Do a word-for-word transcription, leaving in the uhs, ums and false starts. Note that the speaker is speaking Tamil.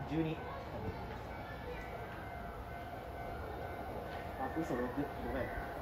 じゅうに。あ、嘘ろく、ごめん。